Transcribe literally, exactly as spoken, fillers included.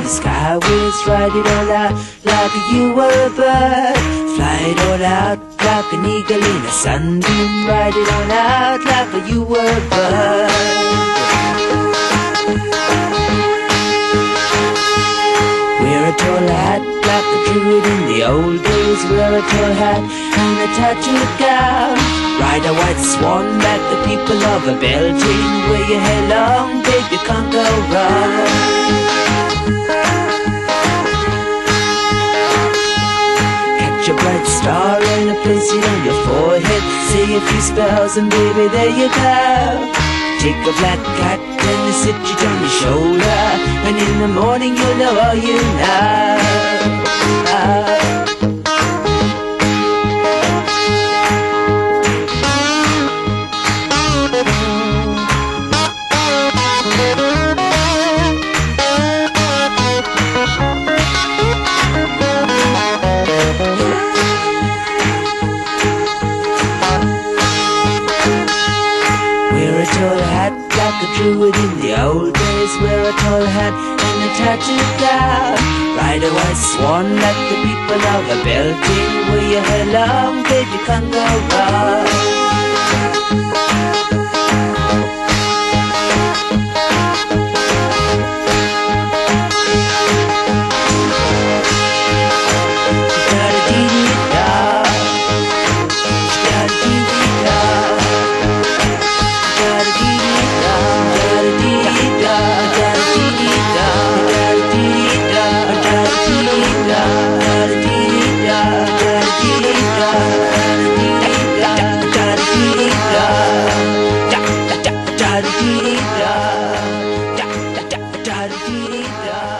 the skyways, ride it all out like you were a bird. Fly it all out like an eagle in a sunbeam, ride it all out like you were a bird. Wear a tall hat like a druid in the old days, wear a tall hat and a tattooed gown. Ride a white swan like the people of a Belgium, wear your hair long, babe, you can't go wrong. Catch a bright star and a place it on your forehead, say a few spells and baby there you go. Take a black cat and sit it on your shoulder, and in the morning you'll know all you know. Wear a tall hat like a druid in the old days, wear a tall hat and a tattooed gown. Ride a white swan like the people of a Belgium, wear your hair long, babe, you can't go wrong. Da da da da da da da da da da da.